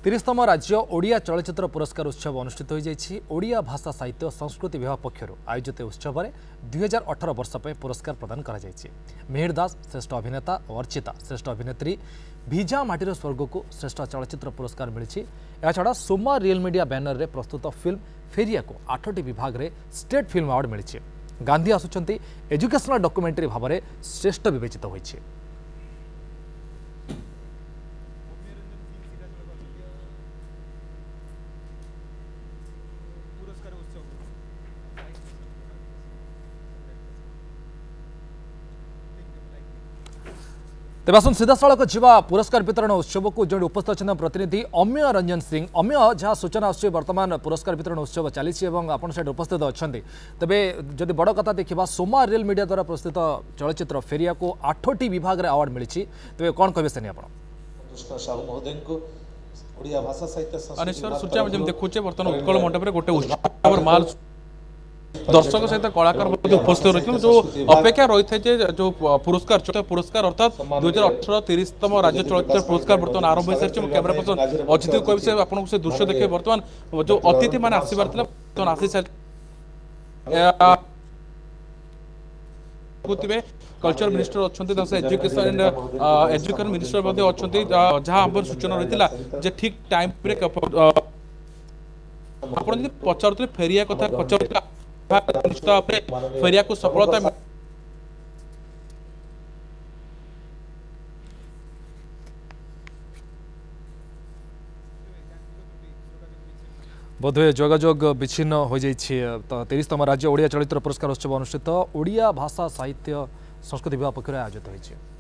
30तम राज्य ओडिया चलचित्र पुरस्कार उत्सव अनुष्ठित हो जाइछि। ओडिया भाषा साहित्य संस्कृति विभाग पक्षर आयोजित उत्सव में 2018 वर्ष पर पुरस्कार प्रदान करा जाइछि। मिहिर दास श्रेष्ठ अभिनेता और अर्चिता श्रेष्ठ अभिनेत्री, भिजा माटीर स्वर्ग को श्रेष्ठ चलचित्र पुरस्कार मिली। छड़ा सोमा रियल मीडिया बैनर रे प्रस्तुत फिल्म फेरिया को 8टी विभाग रे स्टेट फिल्म अवार्ड मिली। गांधी आसुचंती एजुकेशनल डॉक्यूमेंटरी भाव में श्रेष्ठ विवेचित होइछि। तेबासन सीधा सड़क जीवा पुरस्कार वितरण उत्सव को जो उपस्थित अच्छा प्रतिनिधि अम्य रंजन सिंह। अम्य जहाँ सूचना आस बर्तमान पुरस्कार वितरण उत्सव चली आपड़ उपस्थित अच्छा तेरे जदि बड़ कथा देखा सोमा रियल मीडिया द्वारा प्रस्तुत चलचित्र फेरिया को 8टी विभाग में अवार्ड मिली। तेज कौन कहे से सूचा देखुचे बर्तमान उत्कल मंडप में गोटे उत्सव माल दर्शक सहित कलाकार उपस्थित रही जो अपेक्षा रही है जो पुरस्कार अर्थात 2018 30तम राज्य चलचित्र पुरस्कार बर्तमान आरंभ हो सारी। कैमरा पर्सन अजित को कह आपको से दृश्य देखे बर्तमान जो अतिथि मैंने आसबार बर्तमान आसी सारी कल्चर मिनिस्टर अच्छा एजुकेशन मिनिस्टर अच्छा जहाँ आम सूचना रही है ठीक टाइम आप पचार फेरिया कथा पचार फेरिया को सफलता बोधवे जोगाजोग विच्छिन्न हो जाइए। 30तम राज्य ओडिया चलचित्र पुरस्कार उत्सव अनुष्ठित ओडिया भाषा साहित्य संस्कृति विभाग पक्ष आयोजित होइछि।